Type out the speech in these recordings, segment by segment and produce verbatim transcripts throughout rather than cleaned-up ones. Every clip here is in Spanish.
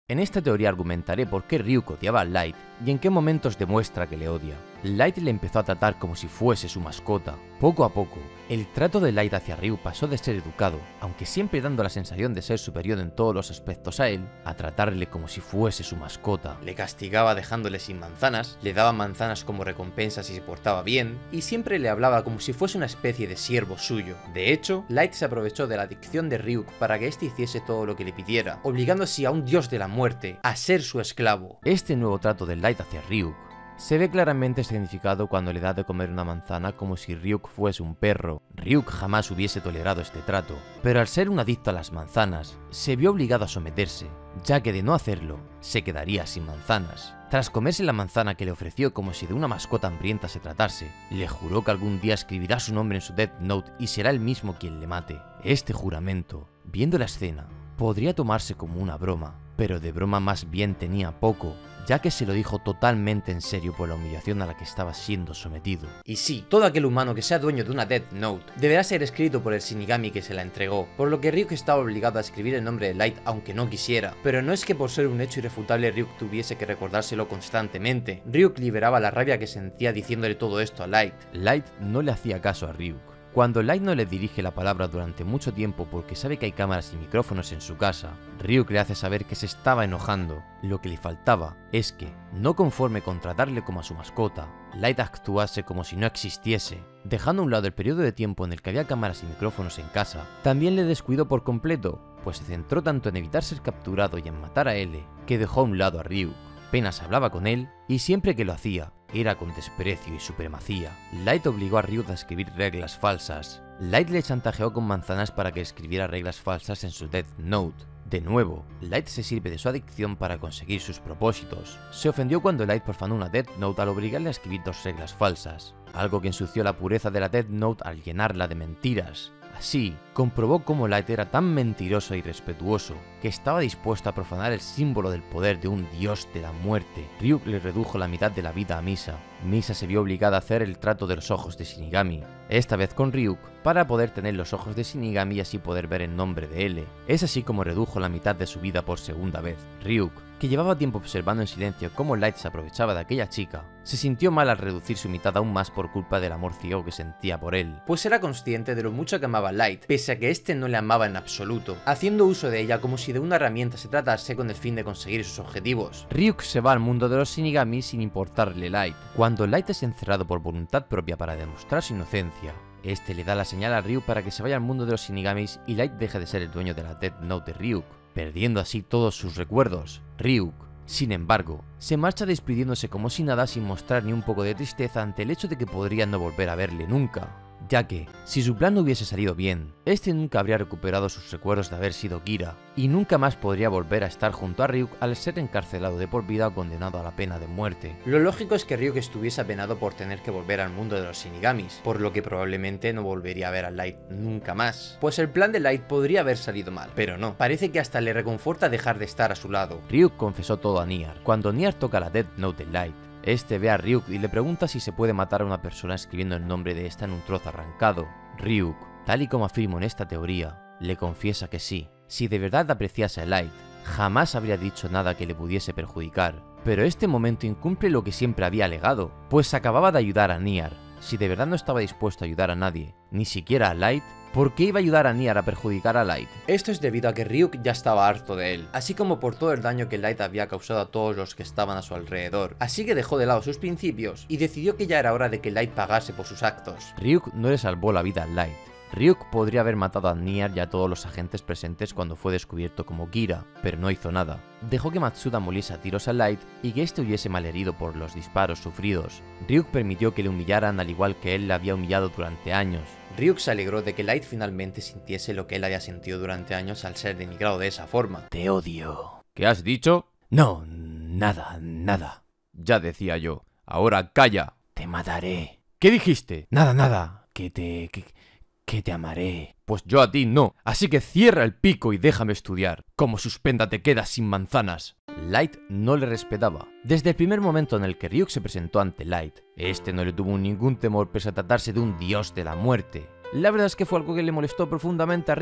En esta teoría argumentaré por qué Ryuk odiaba a Light y en qué momentos demuestra que le odia. Light le empezó a tratar como si fuese su mascota. Poco a poco, el trato de Light hacia Ryuk pasó de ser educado, aunque siempre dando la sensación de ser superior en todos los aspectos a él, a tratarle como si fuese su mascota. Le castigaba dejándole sin manzanas, le daba manzanas como recompensa si se portaba bien, y siempre le hablaba como si fuese una especie de siervo suyo. De hecho, Light se aprovechó de la adicción de Ryuk para que éste hiciese todo lo que le pidiera, obligando así a un dios de la muerte a ser su esclavo. Este nuevo trato de Light hacia Ryuk se ve claramente significado cuando le da de comer una manzana como si Ryuk fuese un perro. Ryuk jamás hubiese tolerado este trato, pero al ser un adicto a las manzanas, se vio obligado a someterse, ya que de no hacerlo, se quedaría sin manzanas. Tras comerse la manzana que le ofreció como si de una mascota hambrienta se tratase, le juró que algún día escribirá su nombre en su Death Note y será él mismo quien le mate. Este juramento, viendo la escena, podría tomarse como una broma, pero de broma más bien tenía poco, ya que se lo dijo totalmente en serio por la humillación a la que estaba siendo sometido. Y sí, todo aquel humano que sea dueño de una Death Note deberá ser escrito por el Shinigami que se la entregó, por lo que Ryuk estaba obligado a escribir el nombre de Light aunque no quisiera. Pero no es que por ser un hecho irrefutable Ryuk tuviese que recordárselo constantemente. Ryuk liberaba la rabia que sentía diciéndole todo esto a Light. Light no le hacía caso a Ryuk. Cuando Light no le dirige la palabra durante mucho tiempo porque sabe que hay cámaras y micrófonos en su casa, Ryuk le hace saber que se estaba enojando. Lo que le faltaba es que, no conforme con tratarle como a su mascota, Light actuase como si no existiese. Dejando a un lado el periodo de tiempo en el que había cámaras y micrófonos en casa, también le descuidó por completo, pues se centró tanto en evitar ser capturado y en matar a L, que dejó a un lado a Ryuk. Apenas hablaba con él, y siempre que lo hacía, era con desprecio y supremacía. Light obligó a Ryuk a escribir reglas falsas. Light le chantajeó con manzanas para que escribiera reglas falsas en su Death Note. De nuevo, Light se sirve de su adicción para conseguir sus propósitos. Se ofendió cuando Light profanó una Death Note al obligarle a escribir dos reglas falsas, algo que ensució la pureza de la Death Note al llenarla de mentiras. Así, comprobó cómo Light era tan mentiroso e irrespetuoso que estaba dispuesto a profanar el símbolo del poder de un dios de la muerte. Ryuk le redujo la mitad de la vida a Misa. Misa se vio obligada a hacer el trato de los ojos de Shinigami, esta vez con Ryuk, para poder tener los ojos de Shinigami y así poder ver el nombre de L. Es así como redujo la mitad de su vida por segunda vez. Ryuk, que llevaba tiempo observando en silencio cómo Light se aprovechaba de aquella chica, se sintió mal al reducir su mitad aún más por culpa del amor ciego que sentía por él, pues era consciente de lo mucho que amaba a Light, pese a que este no le amaba en absoluto, haciendo uso de ella como si de una herramienta se tratase con el fin de conseguir sus objetivos. Ryuk se va al mundo de los Shinigami sin importarle Light. Cuando Light es encerrado por voluntad propia para demostrar su inocencia, este le da la señal a Ryuk para que se vaya al mundo de los Shinigamis y Light deje de ser el dueño de la Death Note de Ryuk, perdiendo así todos sus recuerdos. Ryuk, sin embargo, se marcha despidiéndose como si nada sin mostrar ni un poco de tristeza ante el hecho de que podría no volver a verle nunca, ya que, si su plan no hubiese salido bien, este nunca habría recuperado sus recuerdos de haber sido Kira, y nunca más podría volver a estar junto a Ryuk al ser encarcelado de por vida o condenado a la pena de muerte. Lo lógico es que Ryuk estuviese apenado por tener que volver al mundo de los Shinigamis, por lo que probablemente no volvería a ver a Light nunca más, pues el plan de Light podría haber salido mal, pero no, parece que hasta le reconforta dejar de estar a su lado. Ryuk confesó todo a Niar. Cuando Niar toca la Death Note de Light, este ve a Ryuk y le pregunta si se puede matar a una persona escribiendo el nombre de esta en un trozo arrancado. Ryuk, tal y como afirmo en esta teoría, le confiesa que sí. Si de verdad apreciase a Light, jamás habría dicho nada que le pudiese perjudicar. Pero este momento incumple lo que siempre había alegado, pues acababa de ayudar a Niar. Si de verdad no estaba dispuesto a ayudar a nadie, ni siquiera a Light, ¿por qué iba a ayudar a Niar a perjudicar a Light? Esto es debido a que Ryuk ya estaba harto de él, así como por todo el daño que Light había causado a todos los que estaban a su alrededor. Así que dejó de lado sus principios y decidió que ya era hora de que Light pagase por sus actos. Ryuk no le salvó la vida a Light. Ryuk podría haber matado a Niar y a todos los agentes presentes cuando fue descubierto como Kira, pero no hizo nada. Dejó que Matsuda moliese a tiros a Light y que este huyese malherido por los disparos sufridos. Ryuk permitió que le humillaran al igual que él le había humillado durante años. Ryuk se alegró de que Light finalmente sintiese lo que él había sentido durante años al ser denigrado de esa forma. Te odio. ¿Qué has dicho? No, nada, nada. Ya decía yo. Ahora calla. Te mataré. ¿Qué dijiste? Nada, nada. Que te... que... que te amaré. Pues yo a ti no, así que cierra el pico y déjame estudiar. Como suspenda te quedas sin manzanas. Light no le respetaba. Desde el primer momento en el que Ryuk se presentó ante Light, este no le tuvo ningún temor pese a tratarse de un dios de la muerte. La verdad es que fue algo que le molestó profundamente a Ryuk,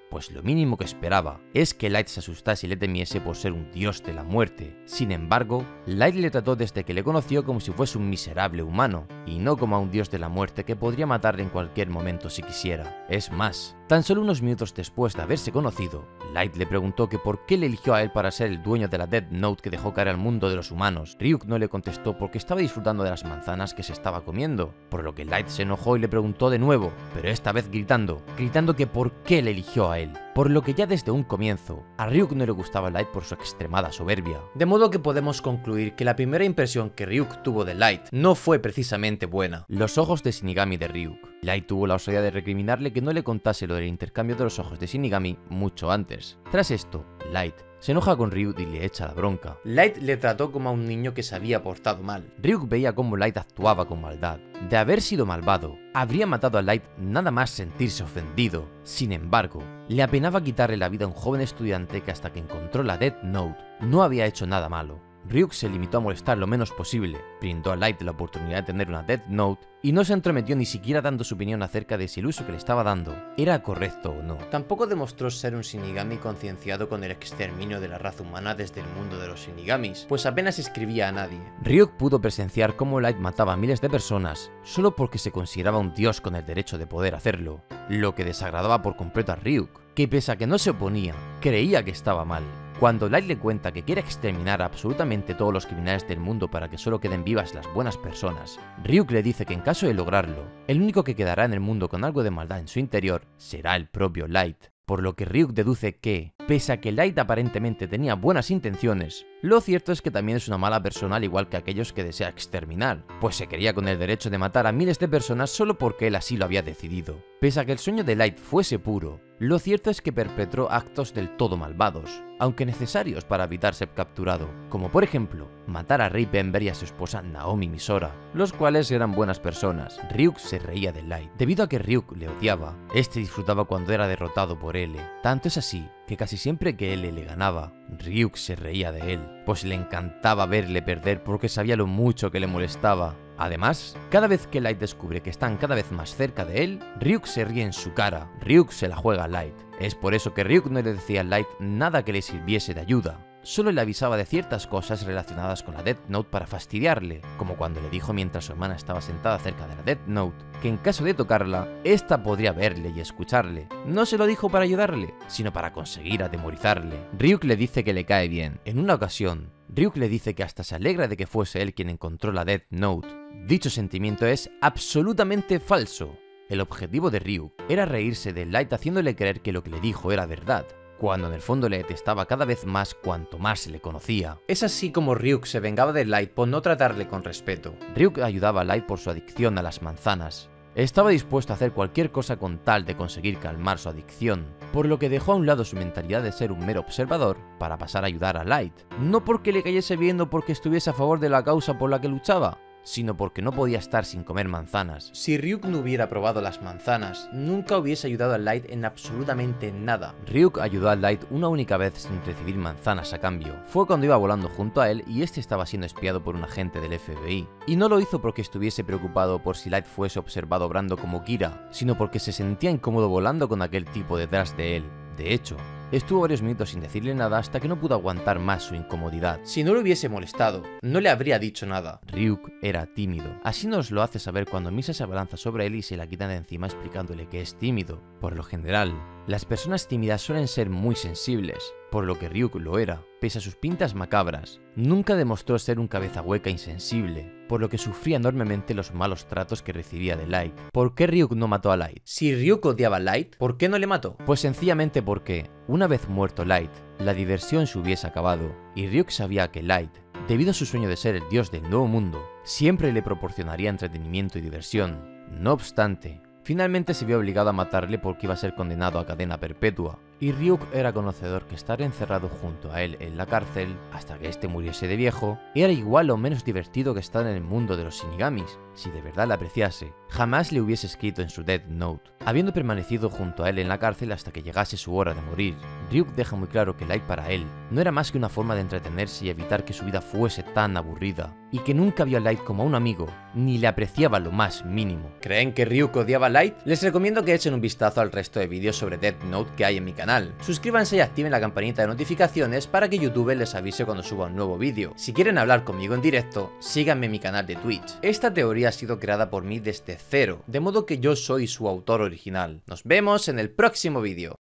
pues lo mínimo que esperaba es que Light se asustase y le temiese por ser un dios de la muerte. Sin embargo, Light le trató desde que le conoció como si fuese un miserable humano, y no como a un dios de la muerte que podría matarle en cualquier momento si quisiera. Es más, tan solo unos minutos después de haberse conocido, Light le preguntó que por qué le eligió a él para ser el dueño de la Death Note que dejó caer al mundo de los humanos. Ryuk no le contestó porque estaba disfrutando de las manzanas que se estaba comiendo, por lo que Light se enojó y le preguntó de nuevo, pero esta vez gritando, gritando que por qué le eligió a él. Por lo que ya desde un comienzo, a Ryuk no le gustaba Light por su extremada soberbia. De modo que podemos concluir que la primera impresión que Ryuk tuvo de Light no fue precisamente buena. Los ojos de Shinigami de Ryuk. Light tuvo la osadía de recriminarle que no le contase lo del intercambio de los ojos de Shinigami mucho antes. Tras esto, Light se enoja con Ryuk y le echa la bronca. Light le trató como a un niño que se había portado mal. Ryuk veía cómo Light actuaba con maldad. De haber sido malvado, habría matado a Light nada más sentirse ofendido. Sin embargo, le apenaba quitarle la vida a un joven estudiante que hasta que encontró la Death Note no había hecho nada malo. Ryuk se limitó a molestar lo menos posible, brindó a Light la oportunidad de tener una Death Note y no se entrometió ni siquiera dando su opinión acerca de si el uso que le estaba dando era correcto o no. Tampoco demostró ser un Shinigami concienciado con el exterminio de la raza humana desde el mundo de los Shinigamis, pues apenas escribía a nadie. Ryuk pudo presenciar cómo Light mataba a miles de personas solo porque se consideraba un dios con el derecho de poder hacerlo, lo que desagradaba por completo a Ryuk, que pese a que no se oponía, creía que estaba mal. Cuando Light le cuenta que quiere exterminar a absolutamente todos los criminales del mundo para que solo queden vivas las buenas personas, Ryuk le dice que en caso de lograrlo, el único que quedará en el mundo con algo de maldad en su interior será el propio Light. Por lo que Ryuk deduce que, pese a que Light aparentemente tenía buenas intenciones, lo cierto es que también es una mala persona al igual que aquellos que desea exterminar, pues se creía con el derecho de matar a miles de personas solo porque él así lo había decidido. Pese a que el sueño de Light fuese puro, lo cierto es que perpetró actos del todo malvados, aunque necesarios para evitar ser capturado, como por ejemplo, matar a Rei Bember y a su esposa Naomi Misora, los cuales eran buenas personas. Ryuk se reía de Light. Debido a que Ryuk le odiaba, este disfrutaba cuando era derrotado por L. Tanto es así que casi siempre que L le ganaba, Ryuk se reía de él, pues le encantaba verle perder porque sabía lo mucho que le molestaba. Además, cada vez que Light descubre que están cada vez más cerca de él, Ryuk se ríe en su cara. Ryuk se la juega a Light. Es por eso que Ryuk no le decía a Light nada que le sirviese de ayuda. Solo le avisaba de ciertas cosas relacionadas con la Death Note para fastidiarle, como cuando le dijo mientras su hermana estaba sentada cerca de la Death Note, que en caso de tocarla, ésta podría verle y escucharle. No se lo dijo para ayudarle, sino para conseguir atemorizarle. Ryuk le dice que le cae bien. En una ocasión, Ryuk le dice que hasta se alegra de que fuese él quien encontró la Death Note. Dicho sentimiento es absolutamente falso. El objetivo de Ryuk era reírse de Light haciéndole creer que lo que le dijo era verdad, cuando en el fondo le detestaba cada vez más cuanto más se le conocía. Es así como Ryuk se vengaba de Light por no tratarle con respeto. Ryuk ayudaba a Light por su adicción a las manzanas. Estaba dispuesto a hacer cualquier cosa con tal de conseguir calmar su adicción, por lo que dejó a un lado su mentalidad de ser un mero observador para pasar a ayudar a Light, no porque le cayese bien o porque estuviese a favor de la causa por la que luchaba, sino porque no podía estar sin comer manzanas. Si Ryuk no hubiera probado las manzanas, nunca hubiese ayudado a Light en absolutamente nada. Ryuk ayudó a Light una única vez sin recibir manzanas a cambio. Fue cuando iba volando junto a él y este estaba siendo espiado por un agente del F B I. Y no lo hizo porque estuviese preocupado por si Light fuese observado obrando como Kira, sino porque se sentía incómodo volando con aquel tipo detrás de él. De hecho, estuvo varios minutos sin decirle nada hasta que no pudo aguantar más su incomodidad. Si no le hubiese molestado, no le habría dicho nada. Ryuk era tímido. Así nos lo hace saber cuando Misa se abalanza sobre él y se la quita de encima explicándole que es tímido. Por lo general, las personas tímidas suelen ser muy sensibles, por lo que Ryuk lo era. Pese a sus pintas macabras, nunca demostró ser un cabeza hueca insensible, por lo que sufría enormemente los malos tratos que recibía de Light. ¿Por qué Ryuk no mató a Light? Si Ryuk odiaba a Light, ¿por qué no le mató? Pues sencillamente porque, una vez muerto Light, la diversión se hubiese acabado, y Ryuk sabía que Light, debido a su sueño de ser el dios del nuevo mundo, siempre le proporcionaría entretenimiento y diversión. No obstante, finalmente se vio obligado a matarle porque iba a ser condenado a cadena perpetua. y Ryuk era conocedor que estar encerrado junto a él en la cárcel, hasta que este muriese de viejo, era igual o menos divertido que estar en el mundo de los shinigamis. Si de verdad le apreciase, jamás le hubiese escrito en su Death Note, habiendo permanecido junto a él en la cárcel hasta que llegase su hora de morir. Ryuk deja muy claro que Light para él no era más que una forma de entretenerse y evitar que su vida fuese tan aburrida, y que nunca vio a Light como a un amigo, ni le apreciaba lo más mínimo. ¿Creen que Ryuk odiaba a Light? Les recomiendo que echen un vistazo al resto de vídeos sobre Death Note que hay en mi canal. Suscríbanse y activen la campanita de notificaciones para que YouTube les avise cuando suba un nuevo vídeo. Si quieren hablar conmigo en directo, síganme en mi canal de Twitch. Esta teoría ha sido creada por mí desde cero, de modo que yo soy su autor original. Nos vemos en el próximo vídeo.